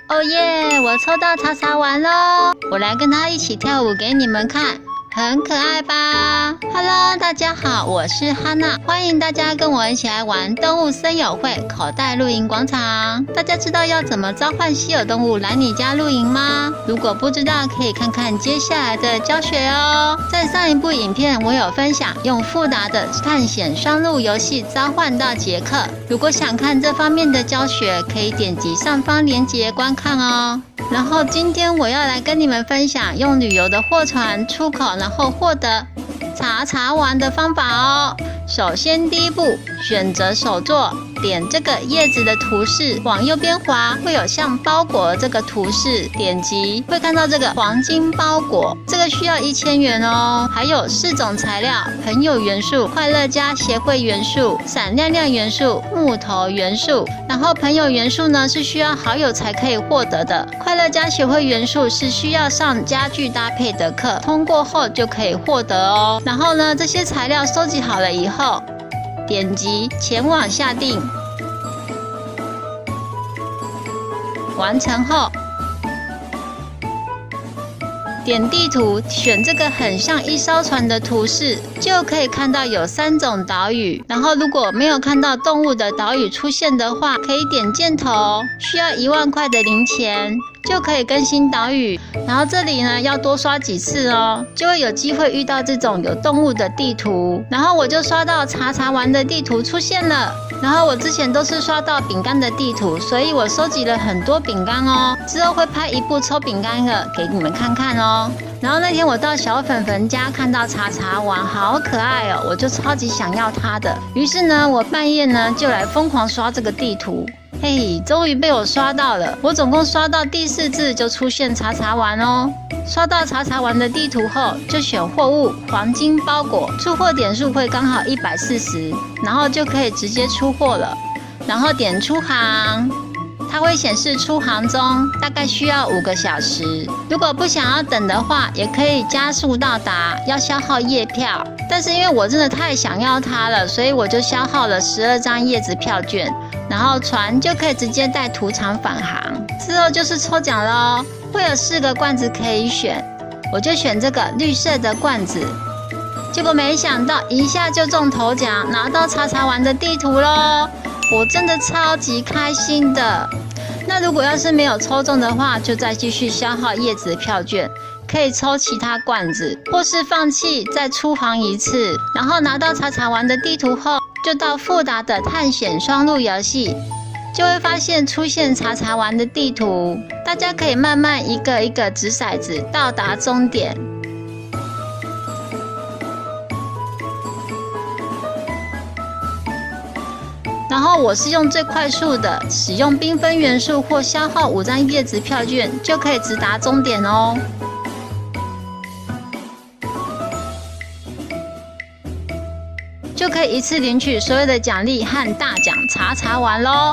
哦耶！我抽到茶茶丸喽，我来跟他一起跳舞给你们看，很可爱吧 ？Hello， 大家好，我是哈娜，欢迎大家跟我一起来玩动物森友会口袋露营广场。大家知道要怎么召唤稀有动物来你家露营吗？如果不知道，可以看看接下来的教学哦。在上一部影片，我有分享用富达的探险双路游戏召唤到杰克。如果想看这方面的教学，可以点击上方链接观看哦。然后今天我要来跟你们分享用旅游的货船出口，然后获得茶茶丸的方法哦。首先第一步，选择手作，点这个叶子的图示，往右边滑，会有像包裹这个图示，点击会看到这个黄金包裹，这个需要1000元哦。还有4种材料：朋友元素、快乐家协会元素、闪亮亮元素、木头元素。然后朋友元素呢是需要好友才可以获得的，快乐家协会元素是需要上家具搭配的课，通过后就可以获得哦。然后呢，这些材料收集好了以后，点击前往下定，完成后点地图，选这个很像一艘船的图示，就可以看到有3种岛屿。然后如果没有看到动物的岛屿出现的话，可以点箭头，需要1万块的零钱就可以更新岛屿。然后这里呢要多刷几次哦，就会有机会遇到这种有动物的地图。然后我就刷到茶茶丸的地图出现了。然后我之前都是刷到饼干的地图，所以我收集了很多饼干哦。之后会拍一部抽饼干的给你们看看哦。然后那天我到小粉粉家看到茶茶丸，好可爱哦，我就超级想要它的。于是呢，我半夜呢就来疯狂刷这个地图。嘿，终于被我刷到了！我总共刷到第4次就出现茶茶丸哦。刷到茶茶丸的地图后，就选货物黄金包裹，出货点数会刚好140，然后就可以直接出货了。然后点出航，它会显示出航中，大概需要5个小时。如果不想要等的话，也可以加速到达，要消耗夜票。但是因为我真的太想要它了，所以我就消耗了12张叶子票券。然后船就可以直接带土场返航，之后就是抽奖咯，会有4个罐子可以选，我就选这个绿色的罐子，结果没想到一下就中头奖，拿到茶茶丸的地图咯，我真的超级开心的。那如果要是没有抽中的话，就再继续消耗叶子票券，可以抽其他罐子，或是放弃再出航一次。然后拿到茶茶丸的地图后，就到富达的探险双路游戏，就会发现出现茶茶丸的地图，大家可以慢慢一个一个掷骰子到达终点。然后我是用最快速的，使用缤纷元素或消耗5张叶子票券就可以直达终点哦。就可以一次领取所有的奖励和大奖茶茶丸咯。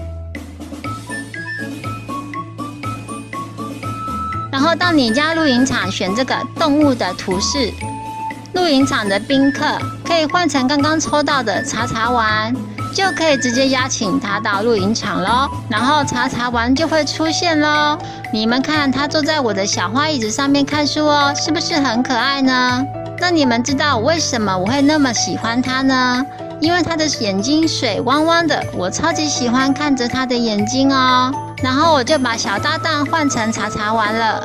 然后到你家露营场选这个动物的图示，露营场的宾客可以换成刚刚抽到的茶茶丸，就可以直接邀请他到露营场咯。然后茶茶丸就会出现咯。你们看，他坐在我的小花椅子上面看书哦，是不是很可爱呢？那你们知道为什么我会那么喜欢它呢？因为它的眼睛水汪汪的，我超级喜欢看着它的眼睛哦。然后我就把小搭档换成茶茶丸了。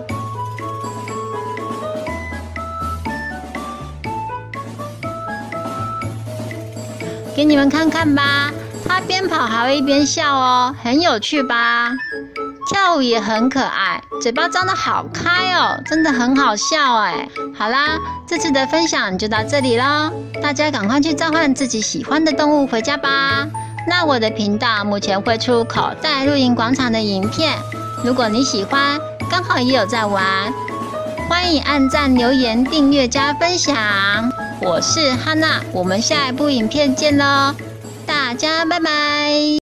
给你们看看吧，它边跑还会一边笑哦，很有趣吧？跳舞也很可爱，嘴巴张得好开哦，真的很好笑哎。好啦，这次的分享就到这里咯，大家赶快去召唤自己喜欢的动物回家吧。那我的频道目前会出口袋露营广场的影片，如果你喜欢，刚好也有在玩，欢迎按赞、留言、订阅、加分享。我是哈娜，我们下一部影片见咯，大家拜拜。